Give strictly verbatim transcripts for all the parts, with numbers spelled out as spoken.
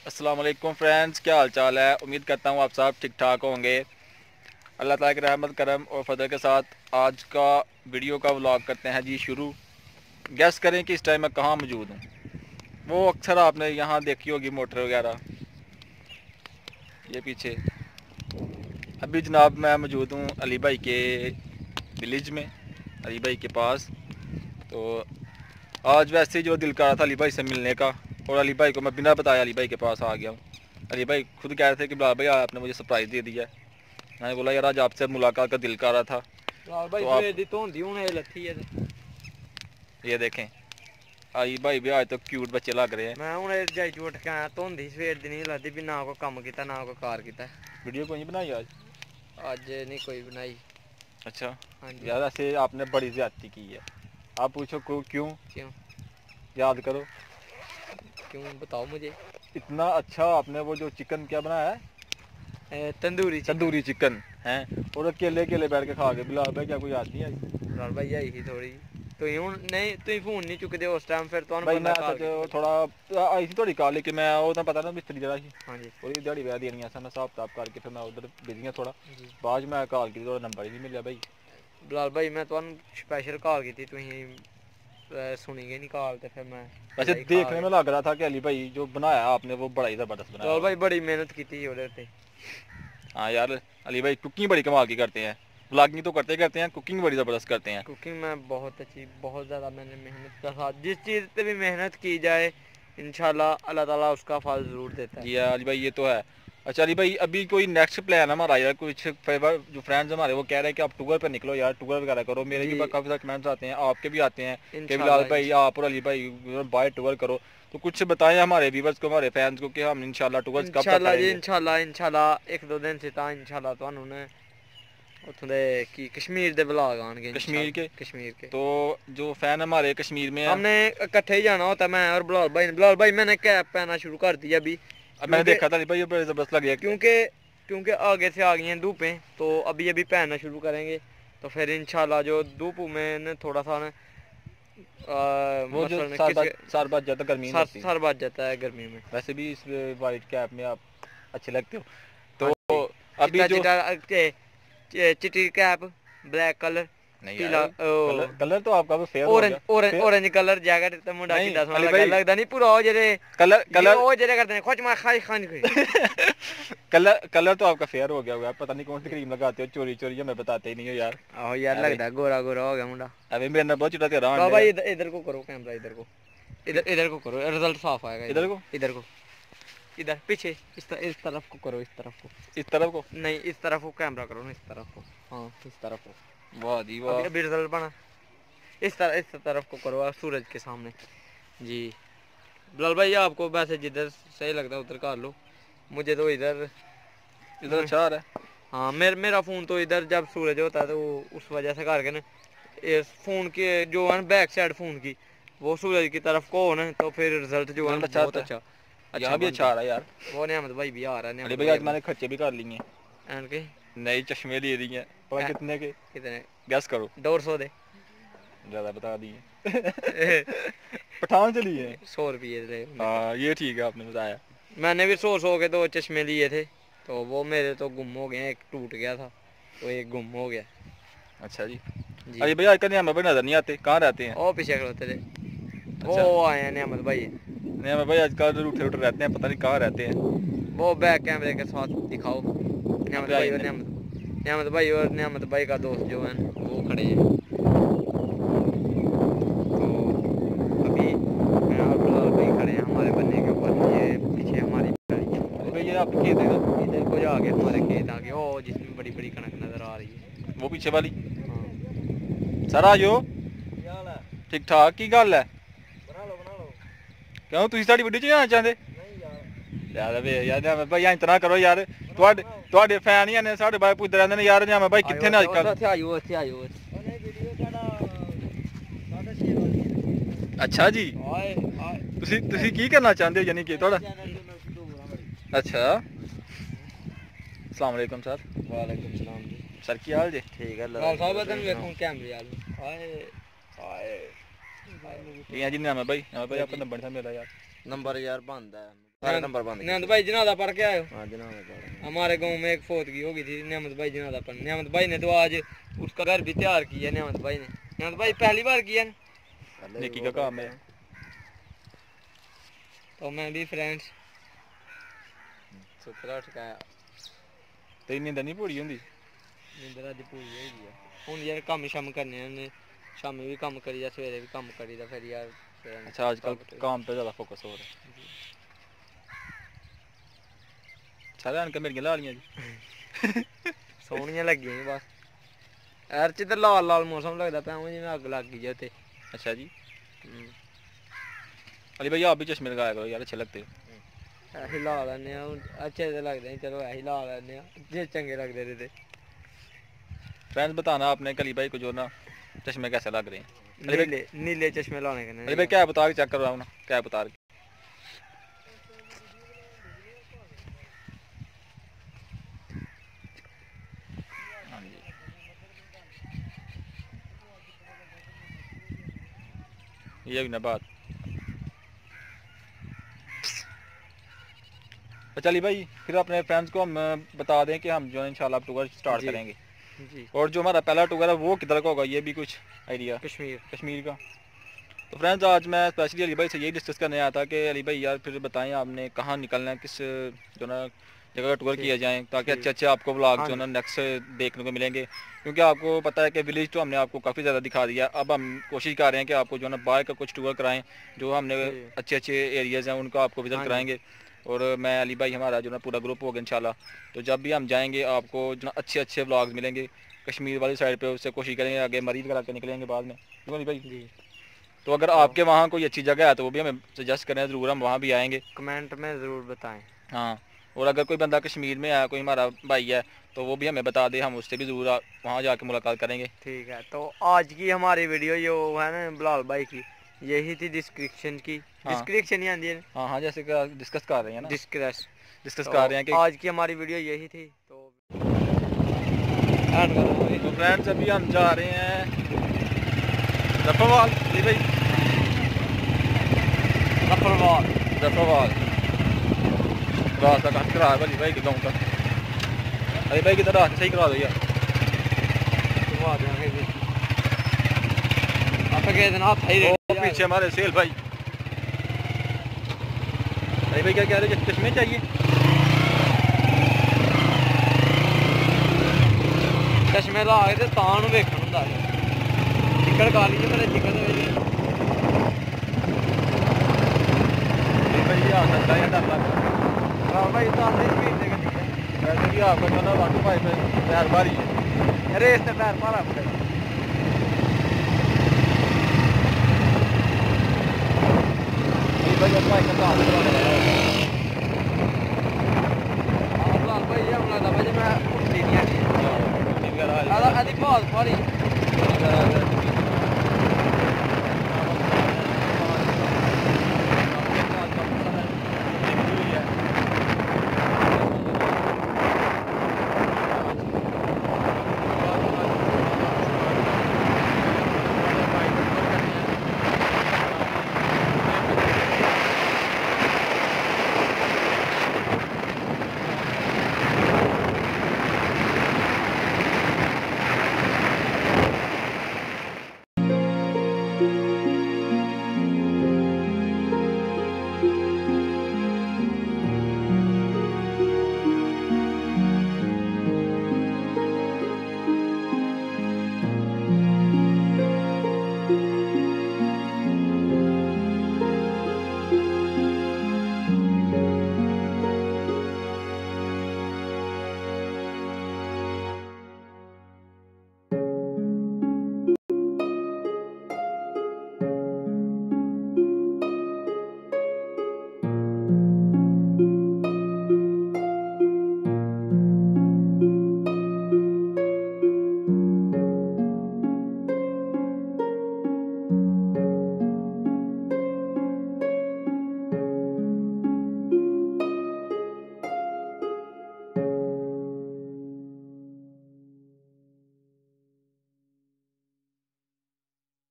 अस्सलाम वालेकुम फ्रेंड्स, क्या हाल चाल है। उम्मीद करता हूँ आप सब ठीक ठाक होंगे। अल्लाह ताला की रहमत करम और फजल के साथ आज का वीडियो का व्लॉग करते हैं जी शुरू। गेस करें कि इस टाइम मैं कहाँ मौजूद हूँ। वो अक्सर आपने यहाँ देखी होगी मोटर वगैरह, ये पीछे। अभी जनाब मैं मौजूद हूँ अली भाई के विलेज में, अली भाई के पास। तो आज वैसे जो दिल कर रहा था अली भाई से मिलने का, और अली भाई को मैं बिना बताया अली भाई के पास आ गया हूँ। अली भाई खुद कह रहे थे कि बिलाल भाई आपने मुझे सरप्राइज़ दे दिया है। मैंने बोला यार आज आपसे मुलाकात का दिल कर रहा था। भाई तो आप ये देखें, अली भाई भी आज तो क्यूट बच्चे लग रहे हैं। मैं हुणे जाई च उठ के आया, धोंदी सवेर दी नहीं लगदी भी ना कोई कम कीता ना कोई कार कीता। वीडियो कोई नहीं बनाई आज? आज नहीं कोई बनाई। अच्छा हाँ जी। यार ऐसे आपने बड़ी ज्यादती की है। आप पूछो क्यों? क्यों याद करो क्यों बताओ मुझे। इतना अच्छा आपने वो जो चिकन क्या बनाया है, ए, तंदूरी तंदूरी चिकन है, और अकेले अकेले बैठ के खा के। बिलाल भाई क्या कोई याद नहीं आई? बिलाल भाई आई ही थोड़ी तुम हूँ नहीं, तुम फोन नहीं चुकते उस टाइम, फिर तो भाई मैं सच थोड़ा आई थी थोड़ी कॉल, लेकिन मैं वो तो पता ना मिस्त्री जरा ही। हाँ जी। पूरी दिहाड़ी वह देनी है मैं हिसाब किताब करके, फिर मैं उधर बिजी हाँ थोड़ा। बाद मैं कॉल की थोड़ा नंबर ही नहीं मिला भाई। बिलाल भाई मैं तो स्पेशल कॉल की थी, तुम सुनी गई नहीं कॉल, तो फिर मैं वैसे देखने में लग रहा था कि अली भाई जो बनाया आपने वो बड़ा ही ज़बरदस्त बनाया। बिलाल भाई बड़ी मेहनत की थी उधर पे। हाँ यार अली भाई कुकिंग बड़ी कमाल की करते हैं। ब्लॉगिंग तो करते करते हैं, कुकिंग बड़ी ज़बरदस्त करते हैं। कुकिंग में बहुत अच्छी, बहुत ज़्यादा मैंने मेहनत का साथ, जिस चीज़ पे भी मेहनत की जाए इंशाल्लाह अल्लाह ताला उसका फल ज़रूर देता है। जी अली भाई ये तो है। अच्छा अली भाई अभी कोई नेक्स्ट प्लान हमारा यार, कुछ फेवर जो फ्रेंड्स हमारे वो कह रहे हैं कि आप टूर पर निकलो यार, टूर वगैरह करो। मेरे भी काफ़ी सारे कमेंट्स आते हैं, आपके भी आते हैं कि बिलाल भाई आप और अली भाई बाय टूर करो। तो कुछ बताएं हमारे व्यूवर्स को, हमारे फैंस को कि हम इंशाल्लाह टूर्स कब तक करेंगे। इंशाल्लाह इंशाल्लाह एक दो दिन से था इंशाल्लाह तुहानू ने उथों दे की कश्मीर दे ब्लॉग आएंगे। कश्मीर के कश्मीर के तो जो फैन हमारे कश्मीर में हमने इकट्ठे ही जाना होता, मैं और बिलाल भाई। बिलाल भाई मैंने कैब पहना शुरू कर दिया अभी, अब मैंने देखा था भाई ये ज़बरदस्त लग गया, क्योंकि क्योंकि आगे से आ गई हैं धूपें, तो अभी अभी पहनना शुरू करेंगे। तो फिर इंशाल्लाह जो धूप में थोड़ा सा ना वो जो सार बच जाता गर्मी सर सर बच जाता है गर्मी में। वैसे भी इस वाइट कैप में आप अच्छे लगते हो। तो अभी जो चिट्टी कैप, ब्लैक कलर, नहीं यार, कलर, कलर तो आपका फेयर हो गया। ऑरेंज ऑरेंज कलर जैकेट ते मुंडा किदा सोना लगदा लगदा नहीं पूरा ओ जेरे कलर कलर ओ जेरे करते हैं खोच मार खाई खान के। कलर कलर तो आपका फेयर हो गया होगा, पता नहीं कौन सी क्रीम लगाते हो चोरी चोरी, हमें बताते ही नहीं हो यार। आहो यार लगदा गोरा गोरा हो गया मुंडा। अबे मेरे ना बहुत चिट्टा तेरा है भाई इधर को करो कैमरा, इधर को, इधर इधर को करो, रिजल्ट साफ आएगा। इधर को इधर को इधर पीछे इस इस तरफ को करो, इस तरफ को, इस तरफ को नहीं इस तरफ को कैमरा करो ना, इस तरफ को। हाँ इस तरफ को। वाह जी वाह, अभी रिजल्ट बना। इस तरह इस तरफ को करो सूरज के सामने जी। बिलाल भाई आपको वैसे जिधर सही लगता है उधर कर लो, मुझे तो इधर इधर अच्छा है। हाँ मेर, मेरा फ़ोन तो इधर जब सूरज होता है तो उस वजह से करके ना इस फ़ोन के जो है बैक साइड फ़ोन की वो सूरज की तरफ को हो ना, तो फिर रिजल्ट जो है अच्छा बहुत अच्छा अच्छा भी अच्छा आ रहा है यार। वो नियामत भाई भी आ रहा है। अरे भाई आज मैंने खर्चे भी कर लिए एंड के नए चश्मे ले दिए हैं। कितने के? कितने? गैस करो। दो सौ दे ज़्यादा बता दिए। पठान से लिए सौ रुपये दे। हाँ ये ठीक है आपने बताया। मैंने भी सौ सौ के दो चश्मे लिए थे, तो वो मेरे तो गुम हो गए, एक टूट गया था तो एक गुम हो गया। अच्छा जी, जी। अरे भैया आजकल नियामत भाई नजर नहीं आते, कहाँ रहते हैं? वो पीछे खड़ोते थे। अच्छा। वो आए हैं नियामत भाई। नियामत भाई आजकल रूठे रूठे रहते हैं, पता नहीं कहाँ रहते हैं। वो बैक कैमरे के साथ दिखाओ। नियामत भाई और नियामत नियामत भाई और नियामत भाई का दोस्त जो है वो खड़े हैं। तो अभी मैं और बिलाल भाई खड़े हैं हमारे बनने के ऊपर, ये पीछे हमारी ये आप खेत है इधर को जाके हमारे खेत आगे ओ जिसमें बड़ी बड़ी कणक नजर आ रही है, वो पीछे वाली। हाँ सर आजो ठीक ठाक की गल है। बना लो बना लो। क्यों तुम साड़ी वीडियो च आना चाहते? नहीं यार यार वे यार भाई इतना करो यार, ਤੁਹਾਡੇ ਤੁਹਾਡੇ ਫੈਨ ਹੀ ਨੇ ਸਾਡੇ ਬਾਈ ਪੁੱਛਦੇ ਰਹਿੰਦੇ ਨੇ ਯਾਰ ਨਿਆਮਤ ਭਾਈ ਕਿੱਥੇ ਨੇ ਅੱਜਕੱਲ। ਇੱਥੇ ਆਇਓ ਇੱਥੇ ਆਇਓ। ਉਹਨੇ ਵੀਡੀਓ ਸਾਡਾ ਸਾਡਾ ਸ਼ੇਅਰ ਵਾਲੀ। ਅੱਛਾ ਜੀ ਆਏ ਤੁਸੀਂ ਤੁਸੀਂ ਕੀ ਕਰਨਾ ਚਾਹੁੰਦੇ ਹੋ, ਯਾਨੀ ਕਿ ਤੁਹਾਡਾ? अच्छा अस्सलाम वालेकुम सर। वालेकुम सलाम जी। सर की हाल जी? ठीक है लाल साहब बदन देखो कैमरे वाले आए आए। ये जी नाम है भाई, भाई आपका नंबर था मेरा यार। नंबर यार बंद है। नंबर बंद नियमत भाई जनाजा पढ़ के आए हो? हाँ जनाजा। हमारे गांव में एक फौतगी हो गई थी, नियमत भाई जनाजा पढ़। नियमत भाई ने तो आज उसका घर भी तैयार किया। नियमत भाई ने नियमत भाई पहली बार किया ना, नेकी का काम है। तो मैं भी फ्रेंड्स सत्रह ठकाया तेरी नींद नहीं पूरी होंगी? नींद अज पूरी हो गई है। हूँ यार कम शम करने, शामी भी कम करी दा, सवेरे भी कम करी दा, फिर यार। अच्छा आजकल काम पे ज़्यादा फोकस हो रहा है। सारे अनक मेरियां लालियां जी सोहनियां लगी बस। यार च तो लाल लाल मौसम लगता पाया जिवें अग लग गई है उत्ते। अच्छा जी। अली भाई आप भी चश्मे लगाया करो यार, अच्छे लगते हो। ऐसे ला लैने अच्छे तो लगते हैं, चलो ऐसे ला लैने जे चंगे लगते रहते। फ्रेंड्स बताना आपने कली भाई को जो ना चश्मे कैसे लग रहे हैं। नीले नीले चश्मे लाने के। अली भाई क्या बता के चेक करवाओ ना, क्या बता के। हाँ जी ये भी ना बात। अच्छा अली भाई फिर अपने फ्रेंड्स को हम बता दें कि हम जो है इंशाल्लाह टूर स्टार्ट करेंगे जी। और जो हमारा पहला टूर है वो किधर का होगा, ये भी कुछ आइडिया? कश्मीर कश्मीर का। तो फ्रेंड्स आज मैं स्पेशली अली भाई से यही डिस्कस करने आया था कि अली भाई यार फिर बताएं आपने कहाँ निकलना है, किस जो ना जगह का टूर किया जाए, ताकि अच्छे अच्छे आपको व्लॉग जो ना नेक्स्ट देखने को मिलेंगे। क्योंकि आपको पता है कि विलेज तो हमने आपको काफ़ी ज़्यादा दिखा दिया, अब हम कोशिश कर रहे हैं कि आपको जो ना बाहर का कुछ टूर कराएं, जो हमने अच्छे अच्छे एरियाज़ हैं उनको आपको विजिट कराएंगे। और मैं अली भाई हमारा जो ना पूरा ग्रुप होगा इंशाल्लाह, तो जब भी हम जाएंगे आपको जो ना अच्छे अच्छे व्लॉग्स मिलेंगे कश्मीर वाली साइड पे। उससे कोशिश करेंगे आगे मरीज करा के निकलेंगे बाद में, क्यों अली भाई जी। तो अगर आपके वहाँ कोई अच्छी जगह है तो वो भी हमें सजेस्ट करें, ज़रूर हम वहाँ भी आएंगे। कमेंट में ज़रूर बताएं। हाँ और अगर कोई बंदा कश्मीर में है, कोई हमारा भाई है, तो वो भी हमें बता दे, हम उससे भी ज़रूर वहाँ जाके मुलाकात करेंगे। ठीक है, तो आज की हमारी वीडियो जो है ना बिलाल भाई की, यही थी डिस्क्रिप्शन की। हाँ डिस्क्रिप्शन ही आती है। हाँ हाँ जैसे कि डिस्कस कर रहे हैं ना, डिस्कस डिस्कस तो कर रहे हैं कि आज की हमारी वीडियो यही थी। तो तो फ्रेंड्स अभी हम जा रहे हैं जफरवाल। जी भाई जफरवाल जफरवाल रास्ता कहाँ करा है भाई भाई के गाँव का? अरे भाई किधर रास्ता सही करा दो यार। पीछे हमारे सेल भाई। अरे भाई क्या कह रहे हैं, चश्मे चाहिए? चश्मे ला के तां वेखण हुंदा है। चिक्कड़ काली है मेरे चिक्कड़ दे विच। भाई आ सकता है डर लग हां भाई तो आंधी स्पीड से गड्डी है। वैसे भी आपका जो ना वाटू भाई पे टायर भारी है, रेस ते टायर भारा पड़ेगा। भाई भाई का काम हां भाई ये हमला था भाई मैं उठती नहीं है। आधा आधी बहुत भारी।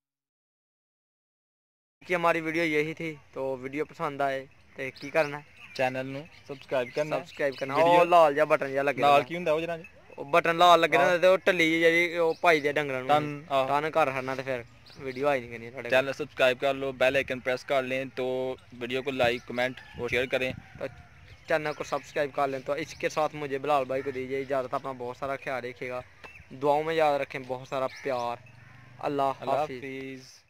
कि हमारी वीडियो यही थी। तो वीडियो पसंद आए तो की करना है। चैनल ਨੂੰ ਸਬਸਕ੍ਰਾਈਬ ਕਰਨਾ ਸਬਸਕ੍ਰਾਈਬ ਕਰਨਾ ਉਹ ਲਾਲ ਜਿਹਾ ਬਟਨ ਜਿਹਾ ਲੱਗੇ ਨਾਲ ਕੀ ਹੁੰਦਾ ਉਹ ਜਿਹੜਾ ਉਹ ਬਟਨ ਲਾਲ ਲੱਗੇ ਨਾ ਤੇ ਉਹ ਟੱਲੀ ਜਿਹੜੀ ਉਹ ਭਾਈ ਦੇ ਡੰਗਰਾਂ ਟਨ ਨੂੰ ਟਨ ਕਰ ਹਰਨਾ ਤੇ ਫਿਰ वीडियो आई नहीं करनी है चैनल सब्सक्राइब कर लो बेल आइकन प्रेस कर लें तो वीडियो को लाइक कमेंट और शेयर करें तो चैनल को सब्सक्राइब कर लें तो इसके साथ मुझे बिलाल भाई को दीजिए इजाज़त अपना बहुत सारा ख्याल रखिएगा दुआओं में याद रखें बहुत सारा प्यार अल्लाह हाफिज़।